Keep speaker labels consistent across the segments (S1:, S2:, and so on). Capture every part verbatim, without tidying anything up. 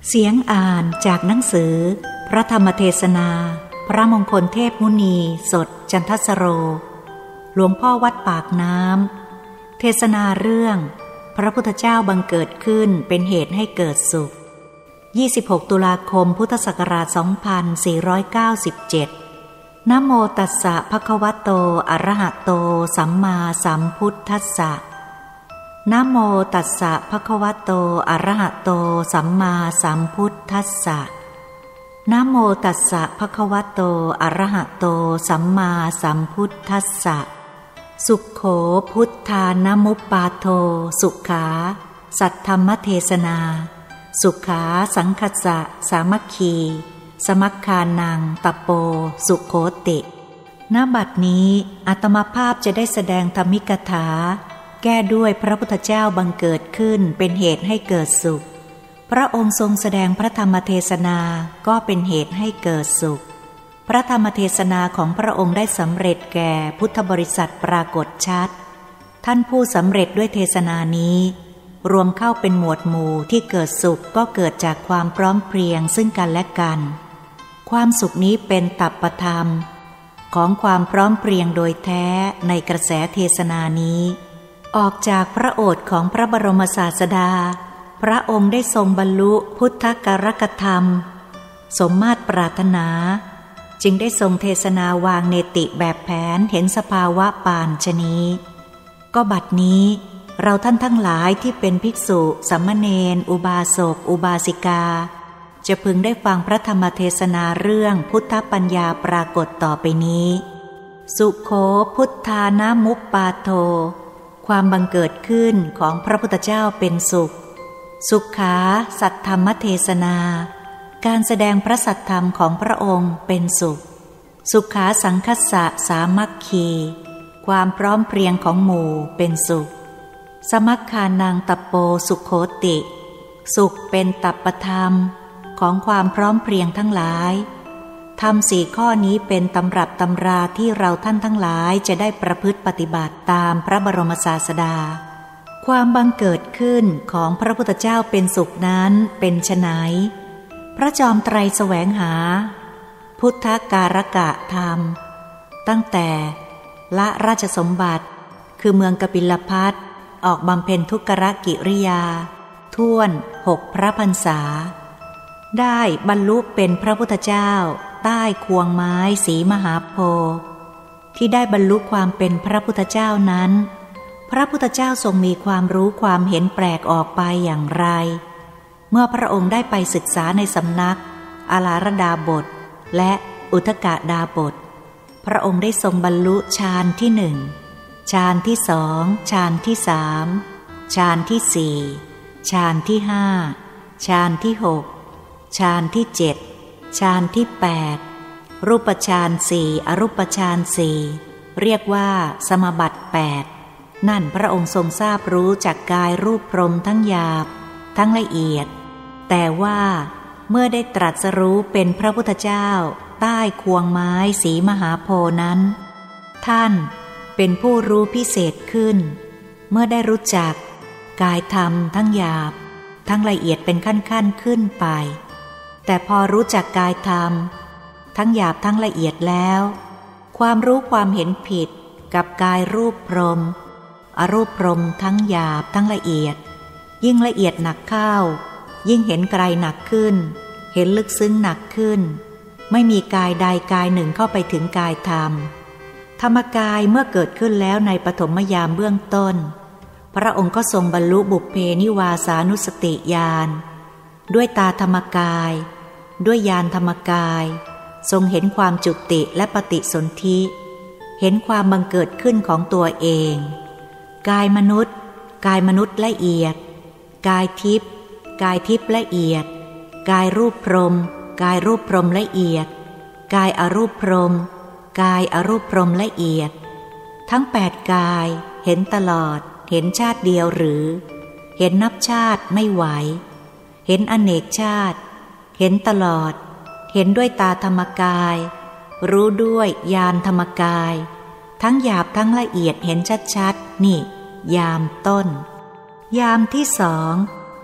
S1: เสียงอ่านจากหนังสือพระธรรมเทศนาพระมงคลเทพมุนีสดจันทสโรหลวงพ่อวัดปากน้ำเทศนาเรื่องพระพุทธเจ้าบังเกิดขึ้นเป็นเหตุให้เกิดสุขยี่สิบหกตุลาคมพุทธศักราชสองพันสี่ร้อยเก้าสิบเจ็ดนะโมตัสสะภะคะวะโตอะระหะโตสัมมาสัมพุทธัสสะนะโมตัสสะภะคะวะโตอะระหะโตสัมมาสัมพุทธัสสะนะโมตัสสะภะคะวะโตอะระหะโตสัมมาสัมพุทธัสสะสุขโขพุทธานะมุปปาโทสุขาสัทธัมมเทศนาสุขาสังคัสสะสามัคคีสมัคคานังตะโปสุโขติณบัดนี้อาตมาภาพจะได้แสดงธรรมิกถาแก้ด้วยพระพุทธเจ้าบังเกิดขึ้นเป็นเหตุให้เกิดสุขพระองค์ทรงแสดงพระธรรมเทศนาก็เป็นเหตุให้เกิดสุขพระธรรมเทศนาของพระองค์ได้สำเร็จแก่พุทธบริษัทปรากฏชัดท่านผู้สำเร็จด้วยเทศนานี้รวมเข้าเป็นหมวดหมู่ที่เกิดสุขก็เกิดจากความพร้อมเพรียงซึ่งกันและกันความสุขนี้เป็นตัปปธรรมของความพร้อมเพรียงโดยแท้ในกระแสเทศนานี้ออกจากพระโอษฐ์ของพระบรมศาสดาพระองค์ได้ทรงบรรลุพุทธกัรกธรรมสมมาตรปรารถนาจึงได้ทรงเทศนาวางเนติแบบแผนเห็นสภาวะปานชนีก็บัดนี้เราท่านทั้งหลายที่เป็นภิกษุสามเณรอุบาสกอุบาสิกาจะพึงได้ฟังพระธรรมเทศนาเรื่องพุทธปัญญาปรากฏต่อไปนี้สุโขพุทธานะมุปปาโทความบังเกิดขึ้นของพระพุทธเจ้าเป็นสุขสุขาสัทธัมมเทศนาการแสดงพระสัทธรรมของพระองค์เป็นสุขสุขาสังคัสสะสามัคคีความพร้อมเพรียงของหมู่เป็นสุขสมัคคานังตะโปสุโขติสุขเป็นตัปปธรรมของความพร้อมเพรียงทั้งหลายธรรมสี่ข้อนี้เป็นตำรับตำราที่เราท่านทั้งหลายจะได้ประพฤติปฏิบัติตามพระบรมศาสดาความบังเกิดขึ้นของพระพุทธเจ้าเป็นสุขนั้นเป็นไฉนพระจอมไตรแสวงหาพุทธการกะธรรมตั้งแต่ละราชสมบัติคือเมืองกบิลพัสออกบำเพ็ญทุกขกิริยาท่วนหกพระพรรษาได้บรรลุเป็นพระพุทธเจ้าใต้ควงไม้สีมหาโพธิ์ที่ได้บรรลุความเป็นพระพุทธเจ้านั้นพระพุทธเจ้าทรงมีความรู้ความเห็นแปลกออกไปอย่างไรเมื่อพระองค์ได้ไปศึกษาในสำนักอาลารดาบทและอุทกดาบทพระองค์ได้ทรงบรรลุฌานที่หนึ่งฌานที่สองฌานที่สามฌานที่สี่ฌานที่ห้าฌานที่หกฌานที่เจ็ดฌานที่แปดรูปฌานสี่อรูปฌานสี่เรียกว่าสมบัติแปดนั่นพระองค์ทรงทราบรู้จากกายรูปพรหมทั้งหยาบทั้งละเอียดแต่ว่าเมื่อได้ตรัสรู้เป็นพระพุทธเจ้าใต้ควงไม้สีมหาโพธิ์นั้นท่านเป็นผู้รู้พิเศษขึ้นเมื่อได้รู้จักกายธรรมทั้งหยาบทั้งละเอียดเป็นขั้นๆขึ้นไปแต่พอรู้จักกายธรรมทั้งหยาบทั้งละเอียดแล้วความรู้ความเห็นผิดกับกายรูปพรหมอรูปพรหมทั้งหยาบทั้งละเอียดยิ่งละเอียดหนักเข้ายิ่งเห็นไกลหนักขึ้นเห็นลึกซึ้งหนักขึ้นไม่มีกายใดกายหนึ่งเข้าไปถึงกายธรรมธรรมกายเมื่อเกิดขึ้นแล้วในปฐมยามเบื้องต้นพระองค์ก็ทรงบรรลุบุพเพนิวาสานุสติญาณด้วยตาธรรมกายด้วยญาณธรรมกายทรงเห็นความจุติและปฏิสนธิเห็นความบังเกิดขึ้นของตัวเองกายมนุษย์กายมนุษย์ละเอียดกายทิพย์กายทิพย์ละเอียดกายรูปพรหมกายรูปพรหมละเอียดกายอรูปพรหมกายอรูปพรหมละเอียดทั้งแปดกายเห็นตลอดเห็นชาติเดียวหรือเห็นนับชาติไม่ไหวเห็นอเนกชาติเห็นตลอดเห็นด้วยตาธรรมกายรู้ด้วยญาณธรรมกายทั้งหยาบทั้งละเอียดเห็นชัดๆนี่ยามต้นยามที่สอง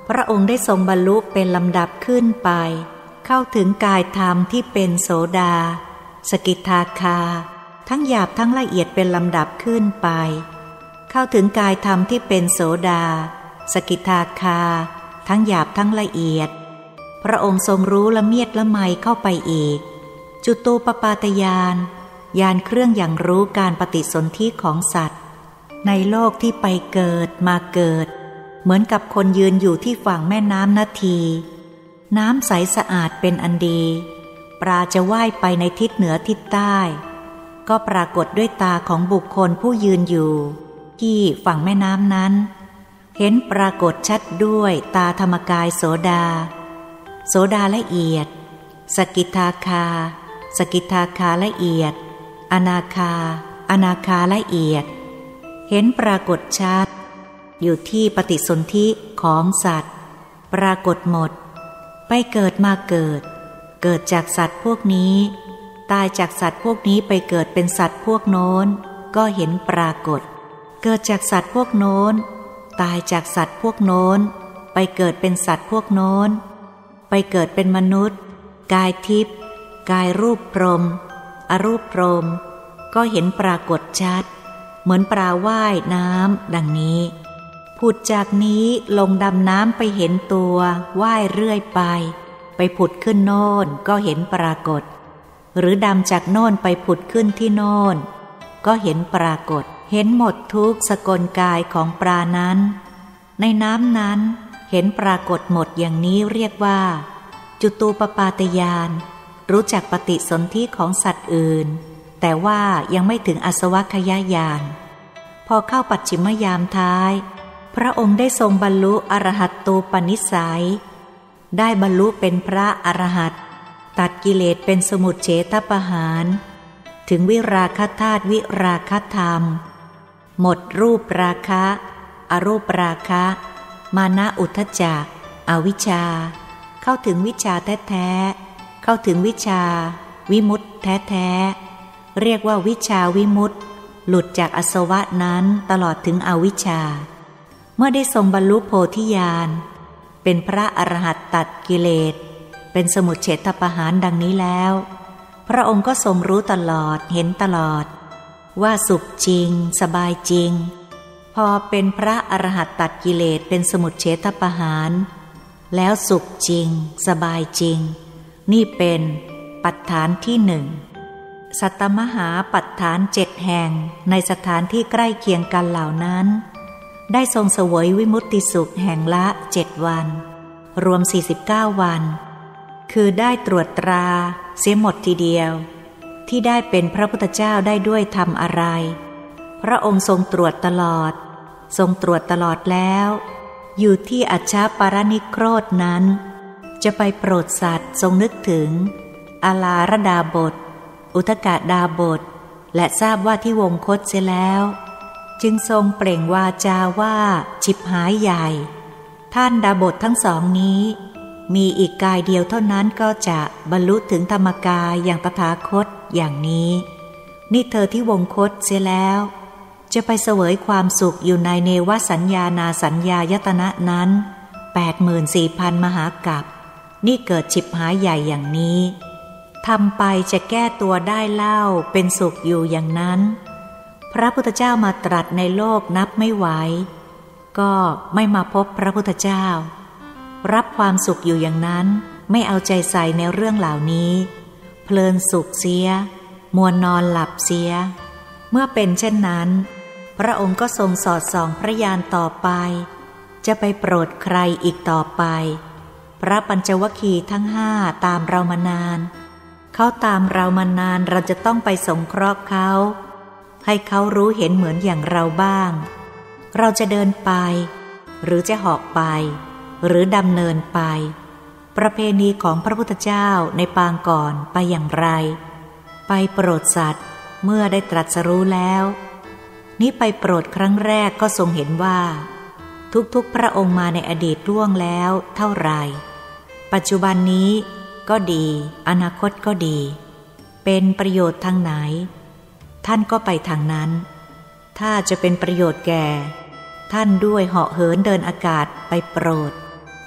S1: พระองค์ได้ทรงบรรลุเป็นลำดับขึ้นไปเข้าถึงกายธรรมที่เป็นโสดาสกิทาคาทั้งหยาบทั้งละเอียดเป็นลำดับขึ้นไปเข้าถึงกายธรรมที่เป็นโสดาสกิทาคาทั้งหยาบทั้งละเอียดพระองค์ทรงรู้ละเมียดละไมเข้าไปอีกจุตูปปาตญาณญาณเครื่องอย่างรู้การปฏิสนธิของสัตว์ในโลกที่ไปเกิดมาเกิดเหมือนกับคนยืนอยู่ที่ฝั่งแม่น้ำนาทีน้ำใสสะอาดเป็นอันดีปลาจะว่ายไปในทิศเหนือทิศใต้ก็ปรากฏด้วยตาของบุคคลผู้ยืนอยู่ที่ฝั่งแม่น้ำนั้นเห็นปรากฏชัดด้วยตาธรรมกายโสดาโสดาละเอียดสกิทาคาสกิทาคาละเอียดอนาคาอนาคาละเอียดเห็นปรากฏชัดอยู่ที่ปฏิสนธิของสัตว์ปรากฏหมดไปเกิดมาเกิดเกิดจากสัตว์พวกนี้ตายจากสัตว์พวกนี้ไปเกิดเป็นสัตว์พวกโน้นก็เห็นปรากฏเกิดจากสัตว์พวกโน้นตายจากสัตว์พวกโน้นไปเกิดเป็นสัตว์พวกโน้นไปเกิดเป็นมนุษย์กายทิพย์กายรูปพรหมอรูปพรหมก็เห็นปรากฏชัดเหมือนปลาว่ายน้ำดังนี้ผุดจากนี้ลงดำน้ำไปเห็นตัวว่ายเรื่อยไปไปผุดขึ้นโน่นก็เห็นปรากฏหรือดำจากโน่นไปผุดขึ้นที่โน่นก็เห็นปรากฏเห็นหมดทุกสกลกายของปลานั้นในน้ำนั้นเห็นปรากฏหมดอย่างนี้เรียกว่าจุตูปปาตญาณรู้จักปฏิสนธิของสัตว์อื่นแต่ว่ายังไม่ถึงอสวัคยญาณพอเข้าปัจฉิมยามท้ายพระองค์ได้ทรงบรรลุอรหัตตูปนิสัยได้บรรลุเป็นพระอรหัตตัดกิเลสเป็นสมุจเฉทประหารถึงวิราคะธาตุวิราคะธรรมหมดรูปราคะอรูปราคะมานะอุทธัจจะอวิชชาเข้าถึงวิชาแท้ๆเข้าถึงวิชาวิมุตติแท้ๆเรียกว่าวิชาวิมุตติหลุดจากอาสวะนั้นตลอดถึงอวิชชาเมื่อได้ทรงบรรลุโพธิญาณเป็นพระอรหัตตัดกิเลสเป็นสมุจเฉทประหารดังนี้แล้วพระองค์ก็ทรงรู้ตลอดเห็นตลอดว่าสุขจริงสบายจริงพอเป็นพระอรหัตตัดกิเลสเป็นสมุจเฉทประหารแล้วสุขจริงสบายจริงนี่เป็นปัฏฐานที่หนึ่งสัตตมหาปัฏฐานเจ็ดแห่งในสถานที่ใกล้เคียงกันเหล่านั้นได้ทรงเสวยวิมุตติสุขแห่งละเจ็ดวันรวมสี่สิบเก้าวันคือได้ตรวจตราเสียหมดทีเดียวที่ได้เป็นพระพุทธเจ้าได้ด้วยทำอะไรพระองค์ทรงตรวจตลอดทรงตรวจตลอดแล้วอยู่ที่อัชฌปารนิโครธนั้นจะไปโปรดสัตว์ทรงนึกถึงอาลารดาบทอุทกดาบทและทราบว่าที่วงคตเสียแล้วจึงทรงเปล่งวาจาว่าฉิบหายใหญ่ท่านดาบททั้งสองนี้มีอีกกายเดียวเท่านั้นก็จะบรรลุถึงธรรมกายอย่างตถาคตอย่างนี้นี่เธอที่วงคตเสียแล้วจะไปเสวยความสุขอยู่ในเนวสัญญานาสัญญายตนะนั้น แปดหมื่นสี่พัน มหากัปนี่เกิดฉิบหายใหญ่อย่างนี้ทำไปจะแก้ตัวได้เล่าเป็นสุขอยู่อย่างนั้นพระพุทธเจ้ามาตรัสในโลกนับไม่ไหวก็ไม่มาพบพระพุทธเจ้ารับความสุขอยู่อย่างนั้นไม่เอาใจใส่ในเรื่องเหล่านี้เพลินสุขเสียมัวนอนหลับเสียเมื่อเป็นเช่นนั้นพระองค์ก็ทรงสอดส่องพระญาณต่อไปจะไปโปรดใครอีกต่อไปพระปัญจวัคคีย์ทั้งห้าตามเรามานานเขาตามเรามานานเราจะต้องไปสงเคราะห์เขาให้เขารู้เห็นเหมือนอย่างเราบ้างเราจะเดินไปหรือจะเหาะไปหรือดำเนินไปประเพณีของพระพุทธเจ้าในปางก่อนไปอย่างไรไปโปรดสัตว์เมื่อได้ตรัสรู้แล้วนี้ไปโปรดครั้งแรกก็ทรงเห็นว่าทุกๆพระองค์มาในอดีตล่วงแล้วเท่าไรปัจจุบันนี้ก็ดีอนาคตก็ดีเป็นประโยชน์ทางไหนท่านก็ไปทางนั้นถ้าจะเป็นประโยชน์แก่ท่านด้วยเหาะเหินเดินอากาศไปโปรด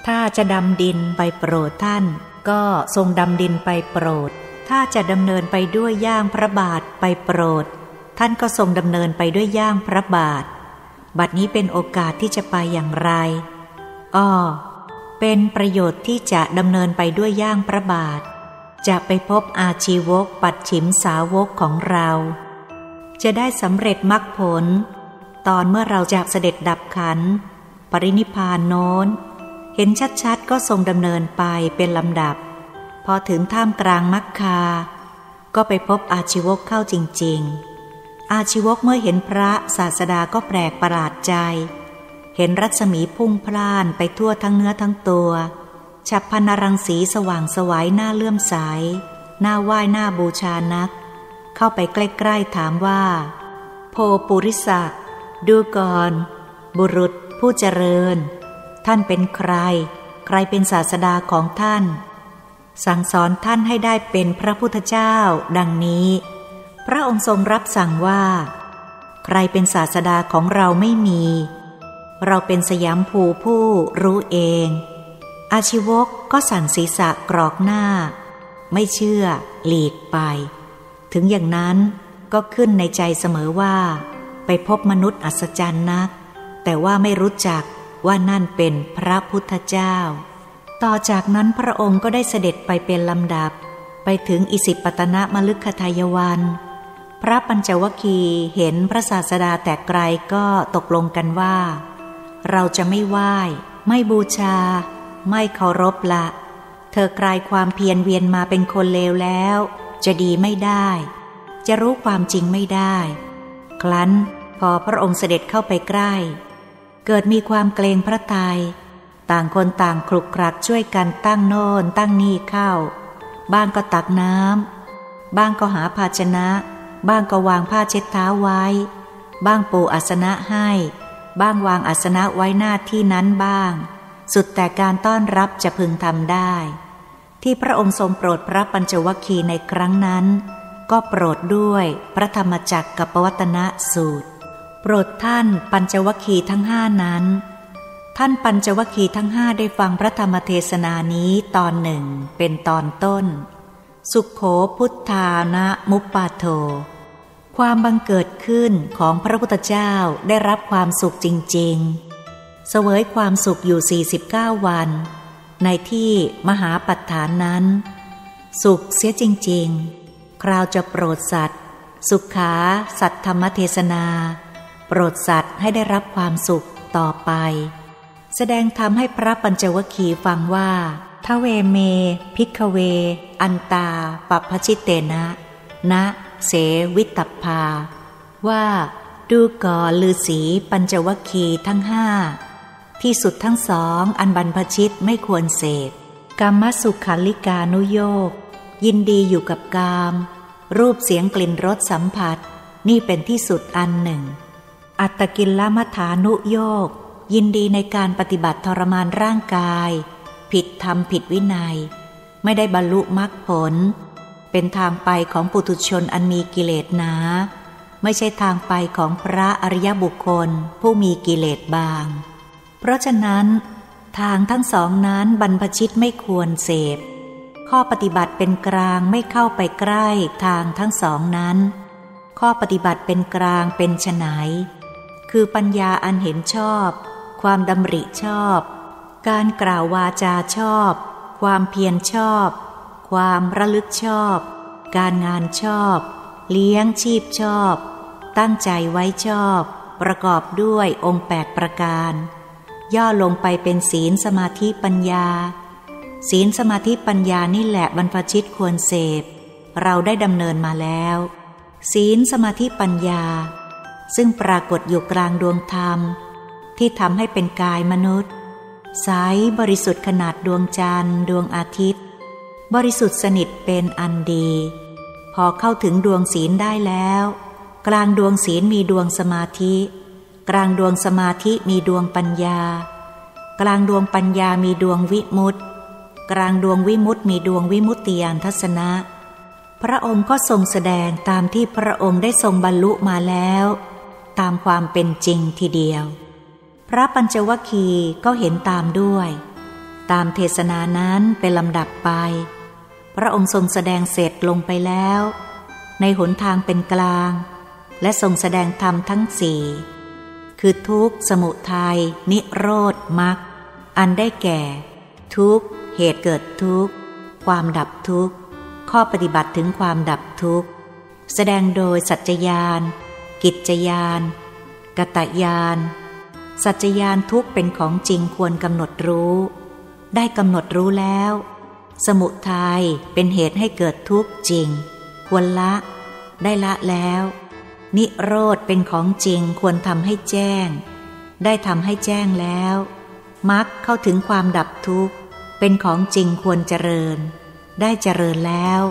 S1: ถ้าจะดำดินไปโปรดท่านก็ทรงดำดินไปโปรดถ้าจะดำเนินไปด้วยย่างพระบาทไปโปรดท่านก็ทรงดำเนินไปด้วยย่างพระบาทบัดนี้เป็นโอกาสที่จะไปอย่างไรอ้อเป็นประโยชน์ที่จะดำเนินไปด้วยย่างพระบาทจะไปพบอาชีวกปัจฉิมสาวกของเราจะได้สำเร็จมรรคผลตอนเมื่อเราจะเสด็จดับขันธ์ปรินิพพานโน้นเห็นชัดๆก็ทรงดำเนินไปเป็นลำดับพอถึงท่ามกลางมัคคาก็ไปพบอาชีวกเข้าจริงๆอาชีวกเมื่อเห็นพระศาสดาก็แปลกประหลาดใจเห็นรัศมีพุ่งพล่านไปทั่วทั้งเนื้อทั้งตัวฉับพรรณรังสีสว่างไสวหน้าเลื่อมใสหน้าไหว้หน้าบูชานักเข้าไปใกล้ๆถามว่าโพปุริสะดูก่อนบุรุษผู้เจริญท่านเป็นใครใครเป็นศาสดาของท่านสั่งสอนท่านให้ได้เป็นพระพุทธเจ้าดังนี้พระองค์ทรงรับสั่งว่าใครเป็นศาสดาของเราไม่มีเราเป็นสยามภูผู้รู้เองอาชีวกก็สั่นศีรษะกรอกหน้าไม่เชื่อหลีกไปถึงอย่างนั้นก็ขึ้นในใจเสมอว่าไปพบมนุษย์อัศจรรย์นักแต่ว่าไม่รู้จักว่านั่นเป็นพระพุทธเจ้าต่อจากนั้นพระองค์ก็ได้เสด็จไปเป็นลำดับไปถึงอิสิปตนมฤคทายวันพระปัญจวัคคีย์เห็นพระศาสดาแต่ไกลก็ตกลงกันว่าเราจะไม่ไหว้ไม่บูชาไม่เคารพละเธอกลายความเพียรเวียนมาเป็นคนเลวแล้วจะดีไม่ได้จะรู้ความจริงไม่ได้ครั้นพอพระองค์เสด็จเข้าไปใกล้เกิดมีความเกรงพระทัยต่างคนต่างคลุกคลักช่วยกันตั้งโน่นตั้งนี่เข้าบ้างก็ตักน้ำบ้างก็หาภาชนะบ้างก็วางผ้าเช็ดเท้าไว้บ้างปูอาสนะให้บ้างวางอาสนะไว้หน้าที่นั้นบ้างสุดแต่การต้อนรับจะพึงทำได้ที่พระองค์ทรงโปรดพระปัญจวัคคีย์ในครั้งนั้นก็โปรดด้วยพระธรรมจักรกับปวัตนสูตรโปรดท่านปัญจวัคคีย์ทั้งห้านั้นท่านปัญจวัคคีย์ทั้งห้าได้ฟังพระธรรมเทศนานี้ตอนหนึ่งเป็นตอนต้นสุขโขพุทธานะมุปปาโทความบังเกิดขึ้นของพระพุทธเจ้าได้รับความสุขจริงๆเสวยความสุขอยู่สี่สิบเก้าวันในที่มหาปัฏฐานนั้นสุขเสียจริงๆคราวจะโปรดสัตว์สุขา สัทธรรมเทศนาโปรดสัตว์ให้ได้รับความสุขต่อไปแสดงธรรมให้พระปัญจวัคคีย์ฟังว่าทเวเมภิกขเวอันตาปัพพชิตเตนะนะเสวิตตภาว่าดูก่อนฤาษีปัญจวัคคีย์ทั้งห้าที่สุดทั้งสองอันบรรพชิตไม่ควรเสพกามสุขัลลิกานุโยคยินดีอยู่กับกามรูปเสียงกลิ่นรสสัมผัสนี่เป็นที่สุดอันหนึ่งอัตตกิลลมัฏฐานุโยคยินดีในการปฏิบัติทรมานร่างกายผิดธรรมผิดวินัยไม่ได้บรรลุมรรคผลเป็นทางไปของปุถุชนอันมีกิเลสหนาไม่ใช่ทางไปของพระอริยบุคคลผู้มีกิเลสบางเพราะฉะนั้นทางทั้งสองนั้นบรรพชิตไม่ควรเสพข้อปฏิบัติเป็นกลางไม่เข้าไปใกล้ทางทั้งสองนั้นข้อปฏิบัติเป็นกลางเป็นไฉนคือปัญญาอันเห็นชอบความดำริชอบการกล่าววาจาชอบความเพียรชอบความระลึกชอบการงานชอบเลี้ยงชีพชอบตั้งใจไว้ชอบประกอบด้วยองค์แปดประการย่อลงไปเป็นศีลสมาธิปัญญาศีลสมาธิปัญญานี่แหละบรรพชิตควรเสพเราได้ดำเนินมาแล้วศีลสมาธิปัญญาซึ่งปรากฏอยู่กลางดวงธรรมที่ทำให้เป็นกายมนุษย์ใสบริสุทธิ์ขนาดดวงจันทร์ดวงอาทิตย์บริสุทธิ์สนิทเป็นอันดีพอเข้าถึงดวงศีลได้แล้วกลางดวงศีลมีดวงสมาธิกลางดวงสมาธิมีดวงปัญญากลางดวงปัญญามีดวงวิมุตติกลางดวงวิมุตติมีดวงวิมุตติญาณทัศนะพระองค์ก็ทรงแสดงตามที่พระองค์ได้ทรงบรรลุมาแล้วตามความเป็นจริงทีเดียวพระปัญจวัคคีย์ก็เห็นตามด้วยตามเทศนานั้นเป็นลำดับไปพระองค์ทรงแสดงเสร็จลงไปแล้วในหนทางเป็นกลางและทรงแสดงธรรมทั้งสี่คือทุกข์สมุทัยนิโรธมรรคอันได้แก่ทุกข์เหตุเกิดทุกข์ความดับทุกข์ข้อปฏิบัติถึงความดับทุกข์แสดงโดยสัจจญาณกิจญาณกตญาณสัจจญาณทุกข์เป็นของจริงควรกำหนดรู้ได้กำหนดรู้แล้วสมุทัยเป็นเหตุให้เกิดทุกข์จริงควรละได้ละแล้วนิโรธเป็นของจริงควรทำให้แจ้งได้ทำให้แจ้งแล้วมรรคเข้าถึงความดับทุกข์เป็นของจริงควรเจริญได้เจริญแล้ว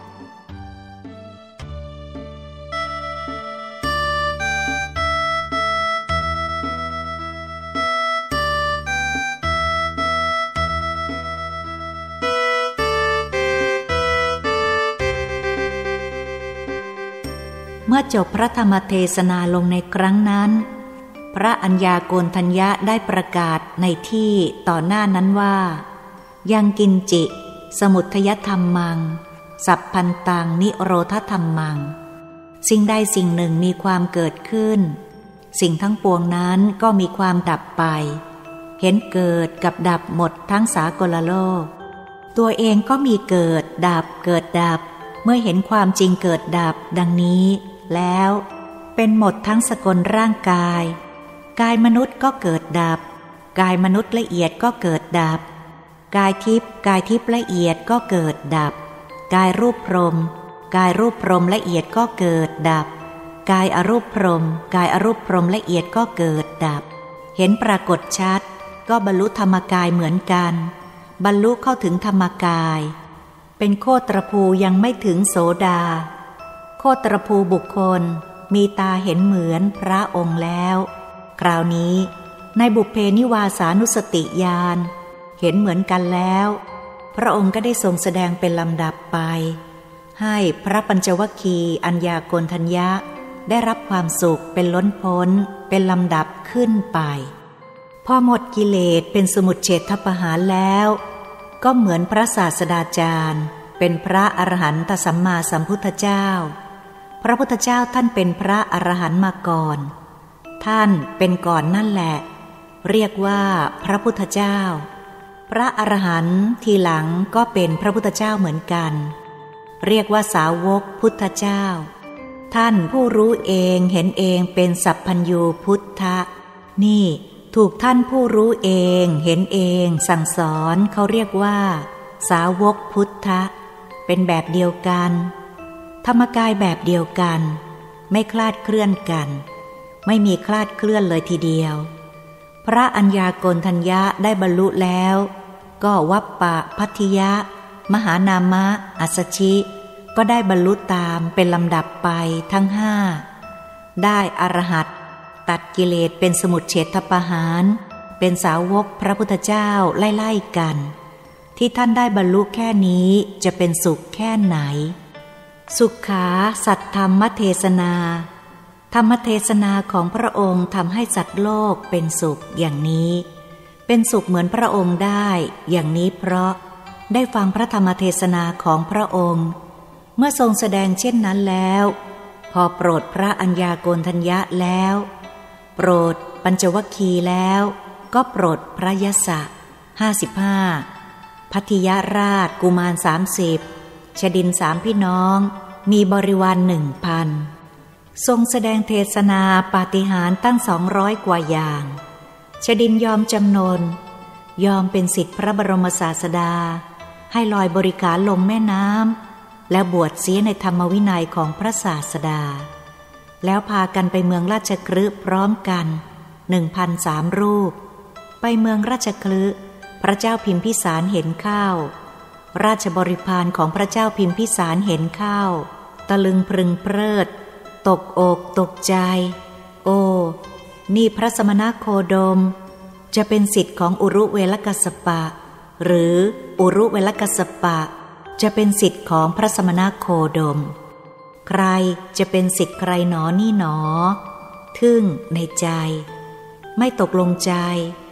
S1: เมื่อจบพระธรรมเทศนาลงในครั้งนั้นพระอัญญาโกณฑัญญะได้ประกาศในที่ต่อหน้านั้นว่ายังกินจิสมุทยธรรมังสัพพันตังนิโรธธรรมังสิ่งใดสิ่งหนึ่งมีความเกิดขึ้นสิ่งทั้งปวงนั้นก็มีความดับไปเห็นเกิดกับดับหมดทั้งสากลโลกตัวเองก็มีเกิดดับเกิดดับเมื่อเห็นความจริงเกิดดับดังนี้แล้วเป็นหมดทั้งสกลร่างกายกายมนุษย์ก็เกิดดับกายมนุษย์ละเอียดก็เกิดดับกายทิพย์กายทิพย์ละเอียดก็เกิดดับกายรูปพรหมกายรูปพรหมละเอียดก็เกิดดับกายอรูปพรหมกายอรูปพรหมละเอียดก็เกิดดับเห็นปรากฏชัดก็บรรลุธรรมกายเหมือนกันบรรลุเข้าถึงธรรมกายเป็นโคตรภูยังไม่ถึงโสดาโคตรภูบุคคลมีตาเห็นเหมือนพระองค์แล้วคราวนี้ในบุพเพนิวาสานุสติญาณเห็นเหมือนกันแล้วพระองค์ก็ได้ทรงแสดงเป็นลำดับไปให้พระปัญจวัคคีย์อัญญาโกณฑัญญะได้รับความสุขเป็นล้นพ้นเป็นลำดับขึ้นไปพอหมดกิเลสเป็นสมุจเฉทปหารแล้วก็เหมือนพระศาสดาจารย์เป็นพระอรหันตสัมมาสัมพุทธเจ้าพระพุทธเจ้าท่านเป็นพระอรหันต์มาก่อนท่านเป็นก่อนนั่นแหละเรียกว่าพระพุทธเจ้าพระอรหันต์ทีหลังก็เป็นพระพุทธเจ้าเหมือนกันเรียกว่าสาวกพุทธเจ้าท่านผู้รู้เองเห็นเองเป็นสัพพัญญูพุทธะนี่ถูกท่านผู้รู้เองเห็นเองสั่งสอนเขาเรียกว่าสาวกพุทธะเป็นแบบเดียวกันธรรมกายแบบเดียวกันไม่คลาดเคลื่อนกันไม่มีคลาดเคลื่อนเลยทีเดียวพระอัญญาโกณฑัญญะได้บรรลุแล้วก็วัปปะพัทธิยะมหานามะอัสสชิก็ได้บรรลุตามเป็นลำดับไปทั้งห้าได้อรหัตตัดกิเลสเป็นสมุจเฉทปหารเป็นสาวกพระพุทธเจ้าไล่ๆกันที่ท่านได้บรรลุแค่นี้จะเป็นสุขแค่ไหนสุขาสัทธรรมเทศนาธรรมเทศนาของพระองค์ทำให้สัตว์โลกเป็นสุขอย่างนี้เป็นสุขเหมือนพระองค์ได้อย่างนี้เพราะได้ฟังพระธรรมเทศนาของพระองค์เมื่อทรงแสดงเช่นนั้นแล้วพอโปรดพระอัญญาโกณฑัญญะแล้วโปรดปัญจวัคคีย์แล้วก็โปรดพระยศห้าสิบห้าพัทธิยราชกุมารสามสิบชดินสามพี่น้องมีบริวารหนึ่งพันทรงแสดงเทศนาปาฏิหาริย์ตั้งสองร้อยกว่าอย่างชดินยอมจำนนยอมเป็นศิษย์พระบรมศาสดาให้ลอยบริขารลงแม่น้ำและบวชเสียในธรรมวินัยของพระศาสดาแล้วพากันไปเมืองราชคฤห์พร้อมกันหนึ่งพันสามรูปไปเมืองราชคฤห์พระเจ้าพิมพิสารเห็นเข้าราชบริพารของพระเจ้าพิมพิสารเห็นเข้าตะลึงพรึงเพลิดตกอกตกใจโอ้นี่พระสมณโคดมจะเป็นศิษย์ของอุรุเวลกัสสปะหรืออุรุเวลกัสสปะจะเป็นศิษย์ของพระสมณโคดมใครจะเป็นศิษย์ใครหนอนี่หนอทึ่งในใจไม่ตกลงใจ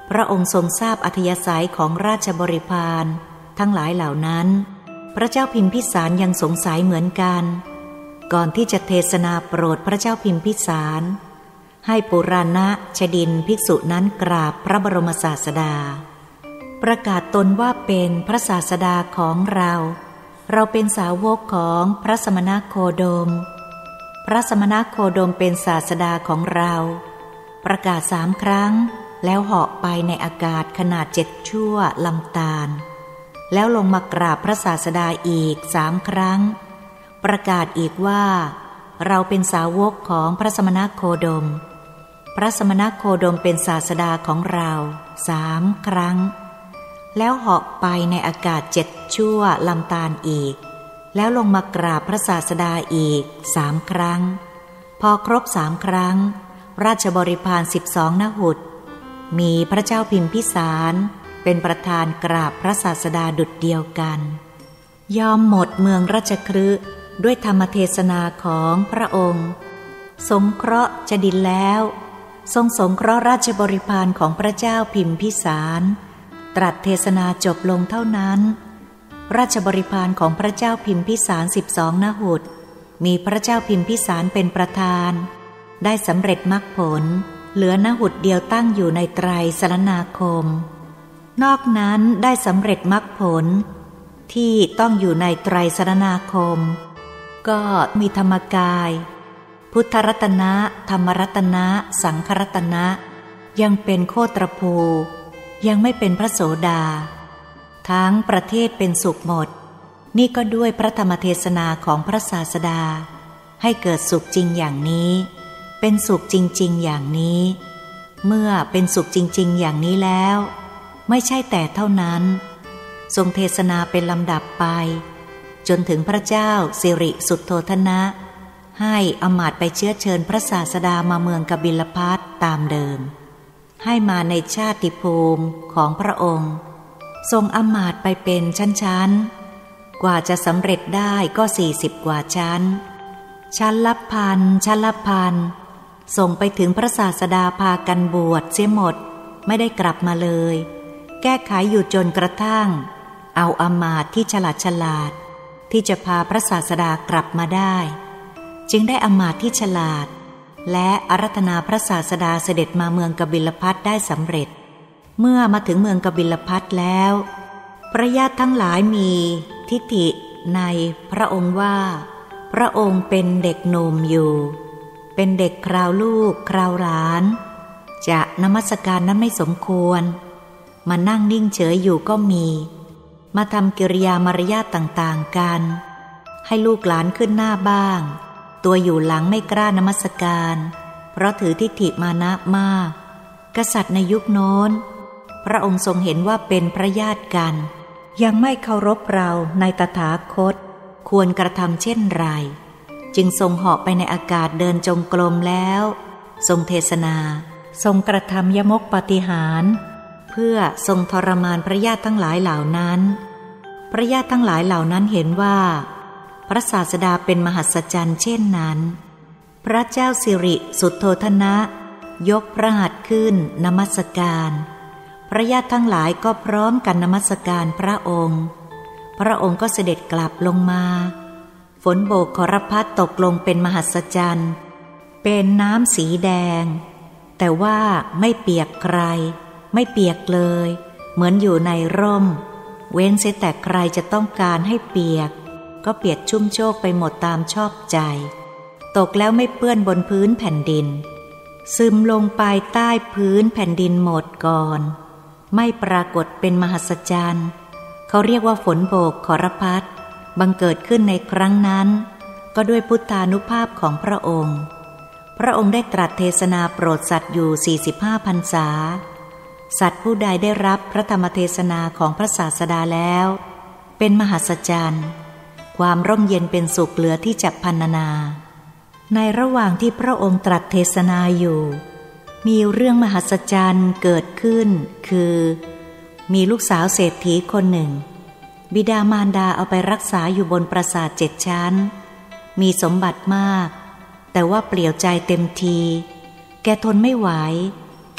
S1: พระองค์ทรงทราบอัธยาศัยของราชบริพารทั้งหลายเหล่านั้นพระเจ้าพิมพิสารยังสงสัยเหมือนกันก่อนที่จะเทศนาโปรดพระเจ้าพิมพิสารให้ปุราณชดินภิกษุนั้นกราบพระบรมศาสดาประกาศตนว่าเป็นพระศาสดาของเราเราเป็นสาวกของพระสมณโคดมพระสมณโคดมเป็นศาสดาของเราประกาศสามครั้งแล้วเหาะไปในอากาศขนาดเจ็ดชั่วลำตาลแล้วลงมากราบพระศาสดาอีกสามครั้งประกาศอีกว่าเราเป็นสาวกของพระสมณโคดมพระสมณโคดมเป็นศาสดาของเราสามครั้งแล้วเหาะไปในอากาศเจ็ดชั่วลำตาลอีกแล้วลงมากราบพระศาสดาอีกสามครั้งพอครบสามครั้งราชบริพารสิบสองนหุตมีพระเจ้าพิมพิสารเป็นประธานกราบพระศาสดาดุจเดียวกันยอมหมดเมืองราชคฤห์ด้วยธรรมเทศนาของพระองค์สงเคราะห์จดินแล้วทรงสงเคราะห์ราชบริพารของพระเจ้าพิมพิสารตรัสเทศนาจบลงเท่านั้นราชบริพารของพระเจ้าพิมพิสารสิบสองนหุตมีพระเจ้าพิมพิสารเป็นประธานได้สำเร็จมรรคผลเหลือนหุตเดียวตั้งอยู่ในไตรสรณาคมนอกนั้นได้สำเร็จมรรคผลที่ต้องอยู่ในไตรสรณาคมก็มีธรรมกายพุทธรัตนะธรรมรัตนะสังฆรัตนะยังเป็นโคตรภูยังไม่เป็นพระโสดาทั้งประเทศเป็นสุขหมดนี่ก็ด้วยพระธรรมเทศนาของพระศาสดาให้เกิดสุขจริงอย่างนี้เป็นสุขจริงๆอย่างนี้เมื่อเป็นสุขจริงๆอย่างนี้แล้วไม่ใช่แต่เท่านั้นทรงเทศนาเป็นลำดับไปจนถึงพระเจ้าสิริสุทโธทนะให้อมาตย์ไปเชื้อเชิญพระศาสดามาเมืองกบิลพัสตามเดิมให้มาในชาติภูมิของพระองค์ทรงอมาตย์ไปเป็นชั้นๆกว่าจะสำเร็จได้ก็สี่สิบกว่าชั้นชั้นละพันชั้นละพันส่งไปถึงพระศาสดาพากันบวชเสียหมดไม่ได้กลับมาเลยแก้ไขอยู่จนกระทั่งเอาอมาตย์ที่ฉลาดฉลาดที่จะพาพระศาสดากลับมาได้จึงได้อมาตย์ที่ฉลาดและอาราธนาพระศาสดาเสด็จมาเมืองกบิลพัสได้สำเร็จเมื่อมาถึงเมืองกบิลพัสแล้วพระญาติทั้งหลายมีทิฏฐิในพระองค์ว่าพระองค์เป็นเด็กหนุ่มอยู่เป็นเด็กคราวลูกคราวหลานจะนมัสการนั้นไม่สมควรมานั่งนิ่งเฉยอยู่ก็มีมาทำกิริยามารยาทต่างๆกันให้ลูกหลานขึ้นหน้าบ้างตัวอยู่หลังไม่กล้านมัสการเพราะถือทิฏฐิมานะมากกษัตริย์ในยุคโน้นพระองค์ทรงเห็นว่าเป็นพระญาติกันยังไม่เคารพเราในตถาคตควรกระทำเช่นไรจึงทรงเหาะไปในอากาศเดินจงกรมแล้วทรงเทศนาทรงกระทำยมกปาฏิหาริย์เพื่อทรงทรมานพระญาติทั้งหลายเหล่านั้นพระญาติทั้งหลายเหล่านั้นเห็นว่าพระศาสดาเป็นมหัศจรรย์เช่นนั้นพระเจ้าสิริสุทโธทนะยกพระหัตถ์ขึ้นนมัสการพระญาติทั้งหลายก็พร้อมกันนมัสการพระองค์พระองค์ก็เสด็จกลับลงมาฝนโบกขรพัดตกลงเป็นมหัศจรรย์เป็นน้ำสีแดงแต่ว่าไม่เปียกใครไม่เปียกเลยเหมือนอยู่ในร่มเว้นเสียแต่ใครจะต้องการให้เปียกก็เปียกชุ่มโชกไปหมดตามชอบใจตกแล้วไม่เปื้อนบนพื้นแผ่นดินซึมลงไปใต้พื้นแผ่นดินหมดก่อนไม่ปรากฏเป็นมหัศจรรย์เขาเรียกว่าฝนโบกขรพัดบังเกิดขึ้นในครั้งนั้นก็ด้วยพุทธานุภาพของพระองค์พระองค์ได้ตรัสเทศนาโปรดสัตว์อยู่สี่สิบห้าพรรษาสัตว์ผู้ใดได้รับพระธรรมเทศนาของพระศาสดาแล้วเป็นมหัศจรรย์ความร่มเย็นเป็นสุขเหลือที่จะพรรณนาในระหว่างที่พระองค์ตรัสเทศนาอยู่มีเรื่องมหัศจรรย์เกิดขึ้นคือมีลูกสาวเศรษฐีคนหนึ่งบิดามารดาเอาไปรักษาอยู่บนปราสาทเจ็ดชั้นมีสมบัติมากแต่ว่าเปลี่ยวใจเต็มทีแกทนไม่ไหวแก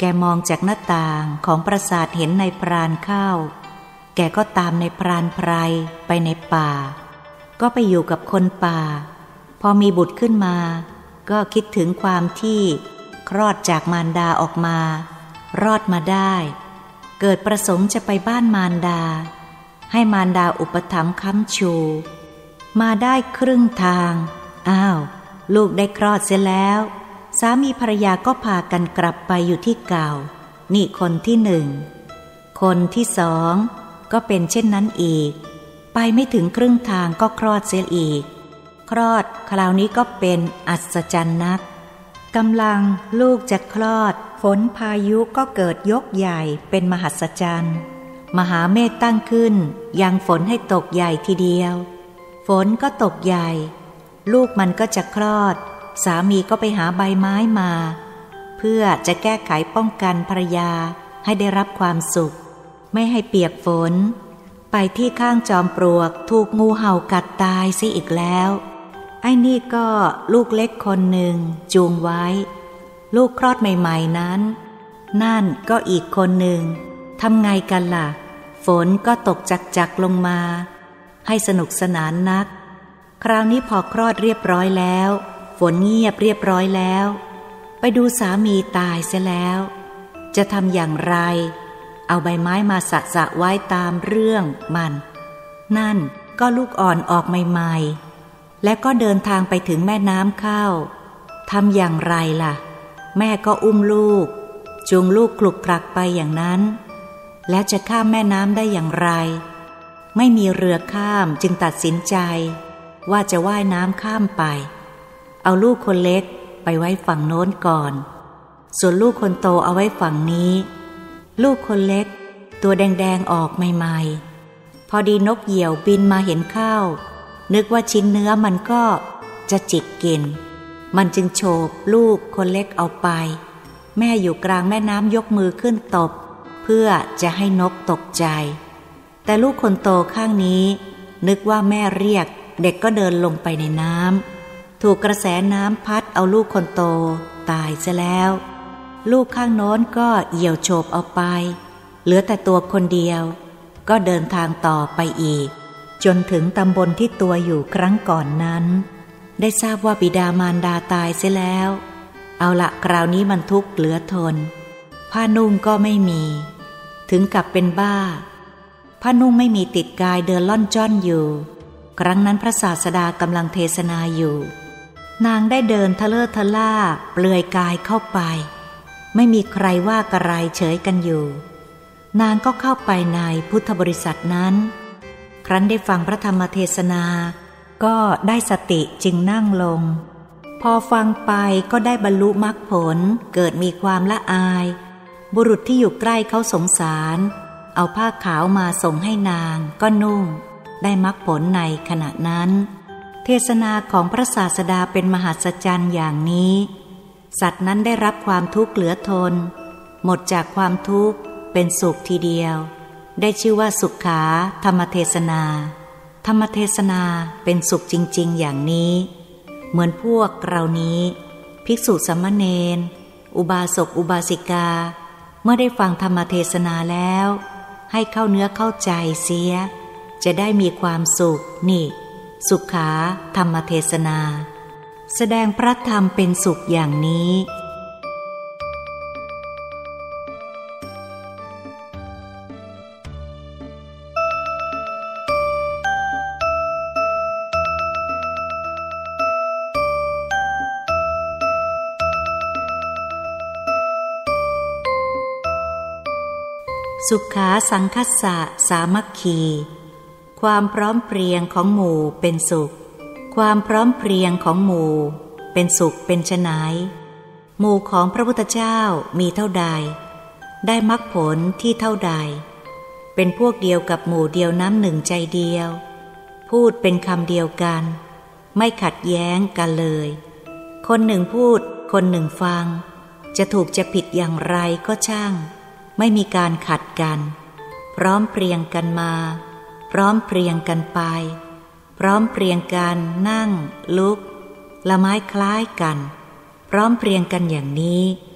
S1: แกมองจากหน้าต่างของปราสาทเห็นนายพรานเข้าแกก็ตามนายพรานไพรไปในป่าก็ไปอยู่กับคนป่าพอมีบุตรขึ้นมาก็คิดถึงความที่คลอดจากมารดาออกมารอดมาได้เกิดประสงค์จะไปบ้านมารดาให้มารดาอุปถัมภ์ค้ำชูมาได้ครึ่งทางอ้าวลูกได้คลอดเสียแล้วสามีภรรยาก็พากันกลับไปอยู่ที่เก่านี่คนที่หนึ่งคนที่สองก็เป็นเช่นนั้นอีกไปไม่ถึงครึ่งทางก็คลอดเสียอีกคลอดคราวนี้ก็เป็นอัศจรรย์นักกำลังลูกจะคลอดฝนพายุก็เกิดยกใหญ่เป็นมหัศจรรย์มหาเมฆตั้งขึ้นยังฝนให้ตกใหญ่ทีเดียวฝนก็ตกใหญ่ลูกมันก็จะคลอดสามีก็ไปหาใบไม้มาเพื่อจะแก้ไขป้องกันภรรยาให้ได้รับความสุขไม่ให้เปียกฝนไปที่ข้างจอมปลวกถูกงูเห่ากัดตายซิอีกแล้วไอ้นี่ก็ลูกเล็กคนหนึ่งจูงไว้ลูกคลอดใหม่ๆนั้นนั่นก็อีกคนหนึ่งทำไงกันล่ะฝนก็ตกจักๆลงมาให้สนุกสนานนักคราวนี้พอคลอดเรียบร้อยแล้วฝนเงียบเรียบร้อยแล้วไปดูสามีตายเสียแล้วจะทำอย่างไรเอาใบไม้มาสะสะไว้ตามเรื่องมันนั่นก็ลูกอ่อนออกใหม่ๆและก็เดินทางไปถึงแม่น้ำเข้าทำอย่างไรล่ะแม่ก็อุ้มลูกจูงลูกคลุกคลักไปอย่างนั้นแล้วจะข้ามแม่น้ำได้อย่างไรไม่มีเรือข้ามจึงตัดสินใจว่าจะว่ายน้ำข้ามไปเอาลูกคนเล็กไปไว้ฝั่งโน้นก่อนส่วนลูกคนโตเอาไว้ฝั่งนี้ลูกคนเล็กตัวแดงๆออกใหม่ๆพอดีนกเหยี่ยวบินมาเห็นเข้านึกว่าชิ้นเนื้อมันก็จะจิกกินมันจึงโฉบลูกคนเล็กเอาไปแม่อยู่กลางแม่น้ำยกมือขึ้นตบเพื่อจะให้นกตกใจแต่ลูกคนโตข้างนี้นึกว่าแม่เรียกเด็กก็เดินลงไปในน้ำถูกกระแสน้ำพัดเอาลูกคนโตตายซะแล้วลูกข้างโน้นก็เหี่ยวโฉบเอาไปเหลือแต่ตัวคนเดียวก็เดินทางต่อไปอีกจนถึงตำบลที่ตัวอยู่ครั้งก่อนนั้นได้ทราบว่าบิดามารดาตายเสียแล้วเอาละคราวนี้มันทุกข์เหลือทนผ้านุ่งก็ไม่มีถึงกับเป็นบ้าผ้านุ่งไม่มีติดกายเดินล่อนจ้อนอยู่ครั้งนั้นพระศาสดากำลังเทศนาอยู่นางได้เดินทะเลอะทะล่าเปลือยกายเข้าไปไม่มีใครว่ากระไรเฉยกันอยู่นางก็เข้าไปในพุทธบริษัทนั้นครั้นได้ฟังพระธรรมเทศนาก็ได้สติจึงนั่งลงพอฟังไปก็ได้บรรลุมรรคผลเกิดมีความละอายบุรุษที่อยู่ใกล้เขาสงสารเอาผ้าขาวมาส่งให้นางก็นุ่งได้มรรคผลในขณะนั้นเทศนาของพระศาสดาเป็นมหัศจรรย์อย่างนี้สัตว์นั้นได้รับความทุกข์เหลือทนหมดจากความทุกข์เป็นสุขทีเดียวได้ชื่อว่าสุขาธรรมเทศนาธรรมเทศนาเป็นสุขจริงๆอย่างนี้เหมือนพวกเรานี้ภิกษุสามเณรอุบาสกอุบาสิกาเมื่อได้ฟังธรรมเทศนาแล้วให้เข้าเนื้อเข้าใจเสียจะได้มีความสุขนี่สุขาธรรมเทศนาแสดงพระธรรมเป็นสุขอย่างนี้ สุขาสังคัสสะสามัคคีความพร้อมเพรียงของหมู่เป็นสุขความพร้อมเพรียงของหมู่เป็นสุขเป็นไฉนหมู่ของพระพุทธเจ้ามีเท่าใดได้มรรคผลที่เท่าใดเป็นพวกเดียวกับหมู่เดียวน้ำหนึ่งใจเดียวพูดเป็นคำเดียวกันไม่ขัดแย้งกันเลยคนหนึ่งพูดคนหนึ่งฟังจะถูกจะผิดอย่างไรก็ช่างไม่มีการขัดกันพร้อมเพรียงกันมาพร้อมเพรียงกันไปพร้อมเพรียงกันนั่งลุกละไม้คล้ายกันพร้อมเพรียงกันอย่างนี้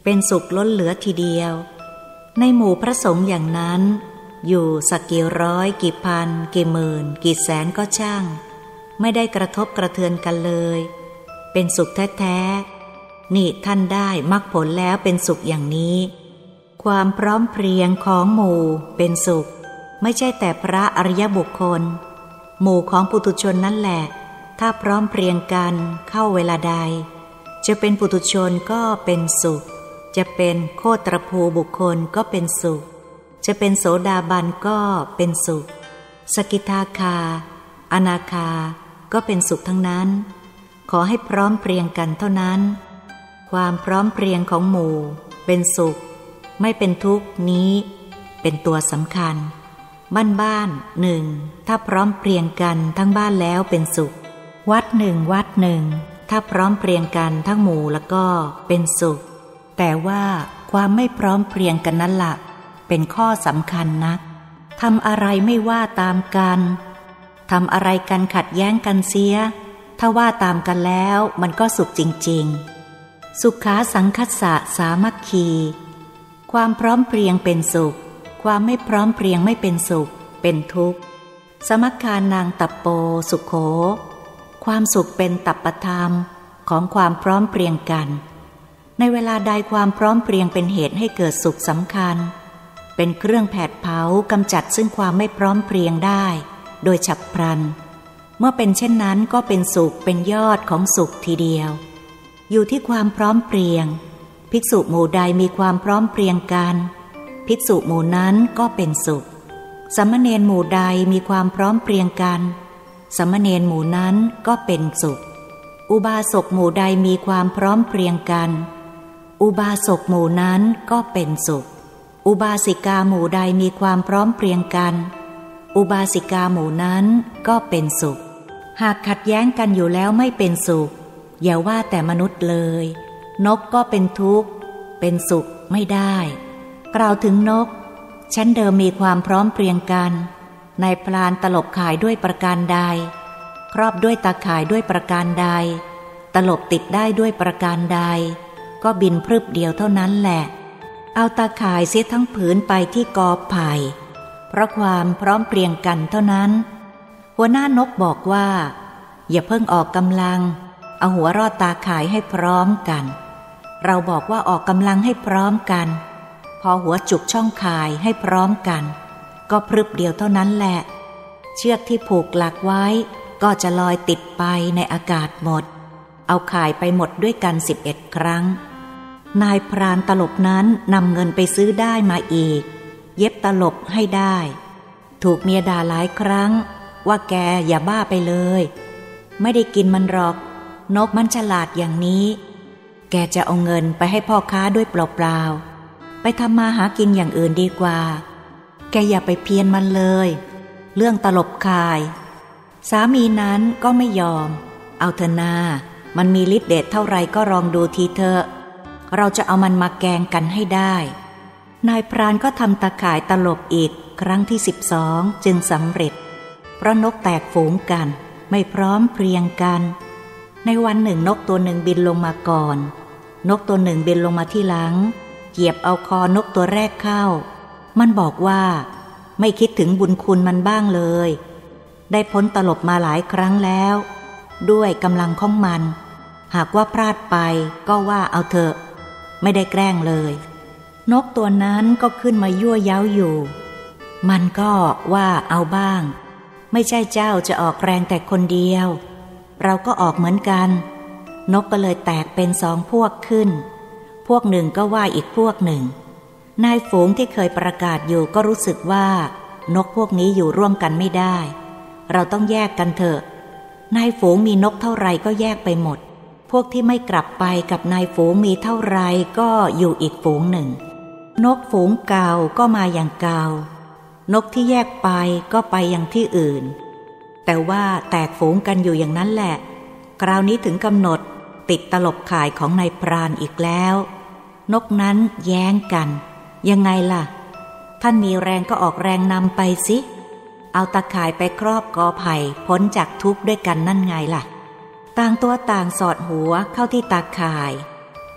S1: เป็นสุขล้นเหลือทีเดียวในหมู่พระสงฆ์อย่างนั้นอยู่สักกี่ร้อยกี่พันกี่หมื่นกี่แสนก็ช่างไม่ได้กระทบกระเทือนกันเลยเป็นสุขแท้ๆนี่ท่านได้มรรคผลแล้วเป็นสุขอย่างนี้ความพร้อมเพรียงของหมู่เป็นสุขไม่ใช่แต่พระอริยบุคคลหมู่ของปุถุชนนั่นแหละถ้าพร้อมเพรียงกันเข้าเวลาใดจะเป็นปุถุชนก็เป็นสุขจะเป็นโคตรภูบุคคลก็เป็นสุขจะเป็นโสดาบันก็เป็นสุขสกิทาคาอนาคาก็เป็นสุขทั้งนั้นขอให้พร้อมเพรียงกันเท่านั้นความพร้อมเพรียงของหมู่เป็นสุขไม่เป็นทุกข์นี้เป็นตัวสำคัญบ้านบ้านหนึ่งถ้าพร้อมเพรียงกันทั้งบ้านแล้วเป็นสุขวัดหนึ่งวัดหนึ่งถ้าพร้อมเพรียงกันทั้งหมู่แล้วก็เป็นสุขแต่ว่าความไม่พร้อมเพรียงกันนั่นล่ะเป็นข้อสำคัญนักทำอะไรไม่ว่าตามกันทำอะไรกันขัดแย้งกันเสียถ้าว่าตามกันแล้วมันก็สุขจริงๆสุขาสังคัสสะสามัคคีความพร้อมเพรียงเป็นสุขความไม่พร้อมเพรียงไม่เป็นสุขเป็นทุกข์สมัคคานังตัปโปสุขโขความสุขเป็นตัปปธรรมของความพร้อมเพรียงกันในเวลาใดความพร้อมเพรียงเป็นเหตุให้เกิดสุขสำคัญเป็นเครื่องแผดเผากำจัดซึ่งความไม่พร้อมเพรียงได้โดยฉับพลันเมื่อเป็นเช่นนั้นก็เป็นสุขเป็นยอดของสุขทีเดียวอยู่ที่ความพร้อมเพรียงภิกษุหมู่ใดมีความพร้อมเพรียงกันภิกษุหมู่นั้นก็เป็นสุขสามเณรหมู่ใดมีความพร้อมเพรียงกันสามเณรหมู่นั้นก็เป็นสุขอุบาสกหมู่ใดมีความพร้อมเพรียงกันอุบาสกหมู่นั้นก็เป็นสุขอุบาสิกาหมู่ใดมีความพร้อมเพรียงกันอุบาสิกาหมู่นั้นก็เป็นสุขหากขัดแย้งกันอยู่แล้วไม่เป็นสุขอย่าว่าแต่มนุษย์เลยนกก็เป็นทุกข์เป็นสุขไม่ได้กล่าวถึงนกชั้นเดิมมีความพร้อมเพรียงกันนายพรานตลบข่ายด้วยประการใดครอบด้วยตาข่ายด้วยประการใดตลบติดได้ด้วยประการใดก็บินพรึบเดียวเท่านั้นแหละเอาตาข่ายเสียทั้งผืนไปที่กอไผ่เพราะความพร้อมเพรียงกันเท่านั้นหัวหน้านกบอกว่าอย่าเพิ่งออกกำลังเอาหัวรอดตาข่ายให้พร้อมกันเราบอกว่าออกกำลังให้พร้อมกันพอหัวจุกช่องข่ายให้พร้อมกันก็พรึบเดียวเท่านั้นแหละเชือกที่ผูกหลักไว้ก็จะลอยติดไปในอากาศหมดเอาข่ายไปหมดด้วยกันสิบเอ็ดครั้งนายพรานตลบนั้นนำเงินไปซื้อได้มาอีกเย็บตลบให้ได้ถูกเมียด่าหลายครั้งว่าแกอย่าบ้าไปเลยไม่ได้กินมันหรอกนกมันฉลาดอย่างนี้แกจะเอาเงินไปให้พ่อค้าด้วยเปล่าๆไปทำมาหากินอย่างอื่นดีกว่าแกอย่าไปเพี้ยนมันเลยเรื่องตลบข่ายสามีนั้นก็ไม่ยอมเอาเถอะนามันมีฤทธิ์เดชเท่าไรก็ลองดูทีเถอะเราจะเอามันมาแกงกันให้ได้นายพรานก็ทำตาข่ายตลบอีกครั้งที่สิบสองจึงสำเร็จเพราะนกแตกฝูงกันไม่พร้อมเพรียงกันในวันหนึ่งนกตัวหนึ่งบินลงมาก่อนนกตัวหนึ่งบินลงมาที่หลังเหยียบเอาคอนกตัวแรกเข้ามันบอกว่าไม่คิดถึงบุญคุณมันบ้างเลยได้พ้นตลบมาหลายครั้งแล้วด้วยกำลังของมันหากว่าพลาดไปก็ว่าเอาเถอะไม่ได้แกล้งเลยนกตัวนั้นก็ขึ้นมายั่วเย้าอยู่มันก็ว่าเอาบ้างไม่ใช่เจ้าจะออกแรงแต่คนเดียวเราก็ออกเหมือนกันนกก็เลยแตกเป็นสองพวกขึ้นพวกหนึ่งก็ว่าอีกพวกหนึ่งนายฝูงที่เคยประกาศอยู่ก็รู้สึกว่านกพวกนี้อยู่ร่วมกันไม่ได้เราต้องแยกกันเถอะนายฝูงมีนกเท่าไรก็แยกไปหมดพวกที่ไม่กลับไปกับนายฝูงมีเท่าไรก็อยู่อีกฝูงหนึ่งนกฝูงเก่าก็มาอย่างเก่านกที่แยกไปก็ไปอย่างที่อื่นแต่ว่าแตกฝูงกันอยู่อย่างนั้นแหละคราวนี้ถึงกำหนดติดตลบข่ายของนายพรานอีกแล้วนกนั้นแย้งกันยังไงล่ะท่านมีแรงก็ออกแรงนำไปสิเอาตาข่ายไปครอบกอไผ่พ้นจากทุกข์ด้วยกันนั่นไงล่ะต่างตัวต่างสอดหัวเข้าที่ตาข่าย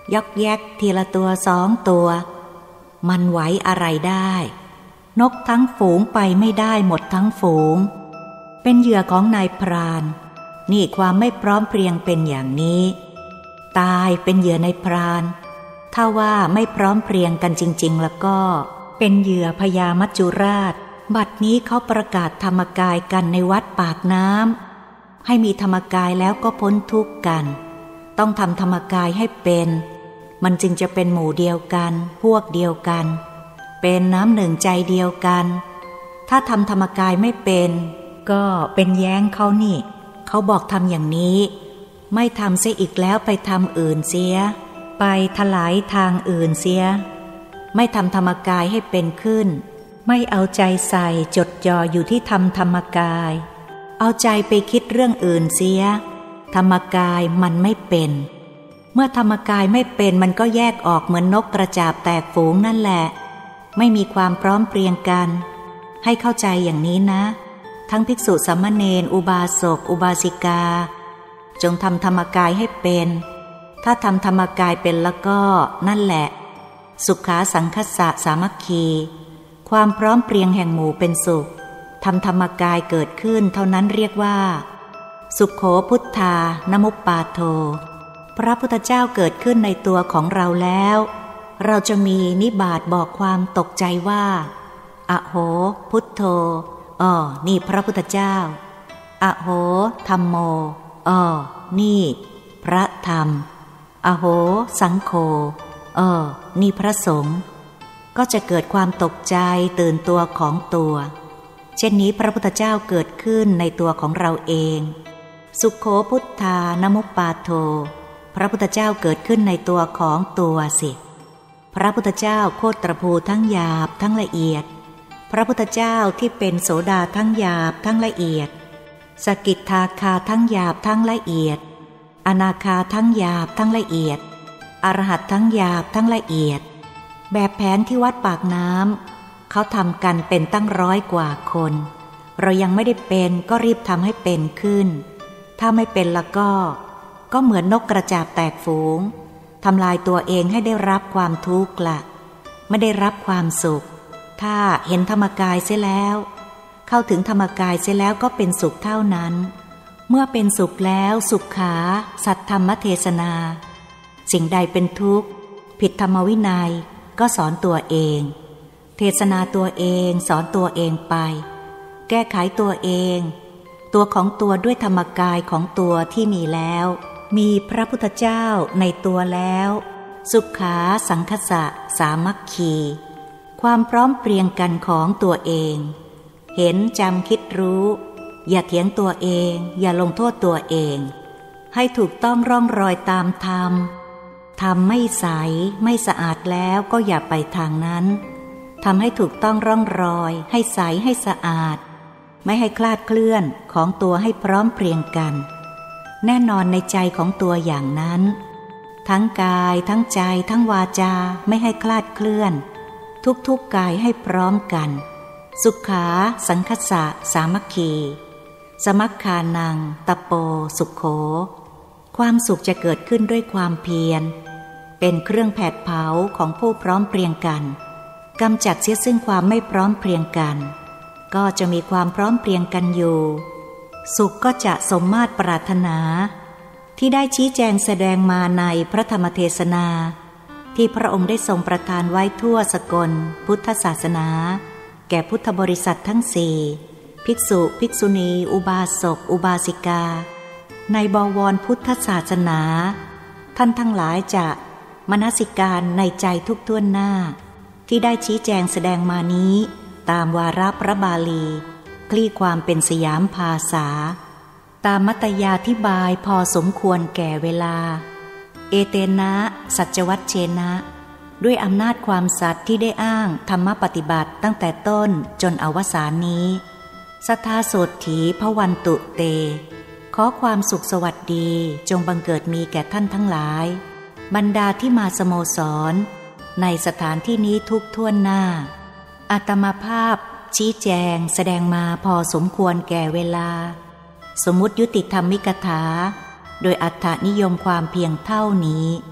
S1: ยอกแยกทีละตัวสองตัวมันไหวอะไรได้นกทั้งฝูงไปไม่ได้หมดทั้งฝูงเป็นเหยื่อของนายพรานนี่ความไม่พร้อมเพรียงเป็นอย่างนี้ตายเป็นเหยื่อนายพรานถ้าว่าไม่พร้อมเพรียงกันจริงๆแล้วก็เป็นเหยื่อพญามัจจุราชบัดนี้เขาประกาศธรรมกายกันในวัดปากน้ำให้มีธรรมกายแล้วก็พ้นทุกข์กันต้องทำธรรมกายให้เป็นมันจึงจะเป็นหมู่เดียวกันพวกเดียวกันเป็นน้ำหนึ่งใจเดียวกันถ้าทำธรรมกายไม่เป็นก็เป็นแย้งเขานี่เขาบอกทำอย่างนี้ไม่ทำเสียอีกแล้วไปทำอื่นเสียไปถลายทางอื่นเสียไม่ทำธรรมกายให้เป็นขึ้นไม่เอาใจใส่จดจ่ออยู่ที่ทำธรรมกายเอาใจไปคิดเรื่องอื่นเสียธรรมกายมันไม่เป็นเมื่อธรรมกายไม่เป็นมันก็แยกออกเหมือนนกกระจาบแตกฝูงนั่นแหละไม่มีความพร้อมเพรียงกันให้เข้าใจอย่างนี้นะทั้งภิกษุสามเณรอุบาสกอุบาสิกาจงทำธรรมกายให้เป็นถ้าทำธรรมกายเป็นแล้วก็นั่นแหละสุขาสังคัสสะสามัคคีความพร้อมเพรียงแห่งหมู่เป็นสุขทำธรรมกายเกิดขึ้นเท่านั้นเรียกว่าสุขโขพุทธานมุปปาโทพระพุทธเจ้าเกิดขึ้นในตัวของเราแล้วเราจะมีนิบาตบอกความตกใจว่าอโหพุทโธอ๋อนี่พระพุทธเจ้าอโหธัมโมอ๋อนี่พระธรรมอโหสังโฆอ๋อนี่พระสงฆ์ก็จะเกิดความตกใจตื่นตัวของตัวเช่นนี้พระพุทธเจ้าเกิดขึ้นในตัวของเราเองสุขโขพุทธานมุปปาโทพระพุทธเจ้าเกิดขึ้นในตัวของตัวสิพระพุทธเจ้าโคตรภูทั้งหยาบทั้งละเอียดพระพุทธเจ้าที่เป็นโสดาทั้งหยาบทั้งละเอียดสกิทาคาทั้งหยาบทั้งละเอียดอนาคาทั้งหยาบทั้งละเอียดอรหัตทั้งหยาบทั้งละเอียดแบบแผนที่วัดปากน้ำเขาทำกันเป็นตั้งร้อยกว่าคนเรายังไม่ได้เป็นก็รีบทำให้เป็นขึ้นถ้าไม่เป็นแล้วก็ก็เหมือนนกกระจาบแตกฝูงทำลายตัวเองให้ได้รับความทุกข์ละไม่ได้รับความสุขถ้าเห็นธรรมกายเสียแล้วเข้าถึงธรรมกายเสียแล้วก็เป็นสุขเท่านั้นเมื่อเป็นสุขแล้วสุขขาสัทธรรมเทศนาสิ่งใดเป็นทุกข์ผิดธรรมวินัยก็สอนตัวเองเทศนาตัวเองสอนตัวเองไปแก้ไขตัวเองตัวของตัวด้วยธรรมกายของตัวที่มีแล้วมีพระพุทธเจ้าในตัวแล้วสุขาสังคัสสะสามัคคีความพร้อมเพรียงกันของตัวเองเห็นจำคิดรู้อย่าเถียงตัวเองอย่าลงโทษตัวเองให้ถูกต้องร่องรอยตามธรรมทำไม่ใสไม่สะอาดแล้วก็อย่าไปทางนั้นทำให้ถูกต้องร่องรอยให้ใสให้สะอาดไม่ให้คลาดเคลื่อนของตัวให้พร้อมเพรียงกันแน่นอนในใจของตัวอย่างนั้นทั้งกายทั้งใจทั้งวาจาไม่ให้คลาดเคลื่อนทุกๆกายให้พร้อมกันสุขาสังคัสสะสามัคคีสมัคคานังตะโปสุขโขความสุขจะเกิดขึ้นด้วยความเพียรเป็นเครื่องแผดเผาของผู้พร้อมเพรียงกันกำจัดเสียซึ่งความไม่พร้อมเพรียงกันก็จะมีความพร้อมเพรียงกันอยู่สุขก็จะสมมาตรปรารถนาที่ได้ชี้แจงแสดงมาในพระธรรมเทศนาที่พระองค์ได้ทรงประทานไว้ทั่วสกลพุทธศาสนาแก่พุทธบริษัททั้งสี่ภิกษุภิกษุณีอุบาสกอุบาสิกาในบวรพุทธศาสนาท่านทั้งหลายจะมนสิการในใจทุกท่วนหน้าที่ได้ชี้แจงแสดงมานี้ตามวาระพระบาลีคลี่ความเป็นสยามภาษาตามมัตยาธิบายพอสมควรแก่เวลาเอเตนะสัจวัชเชนะด้วยอำนาจความสัตย์ที่ได้อ้างธรรมปฏิบัติตั้งแต่ต้นจนอวสานนี้สัทธาโสถีพวันตุเตขอความสุขสวัสดีจงบังเกิดมีแก่ท่านทั้งหลายบรรดาที่มาสโมสรในสถานที่นี้ทุกท่วนหน้าอาตมาภาพชี้แจงแสดงมาพอสมควรแก่เวลาสมมุติยุติธรรมิกถาโดยอัตถนิยมความเพียงเท่านี้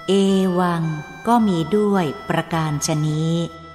S1: เอวังก็มีด้วยประการฉนี้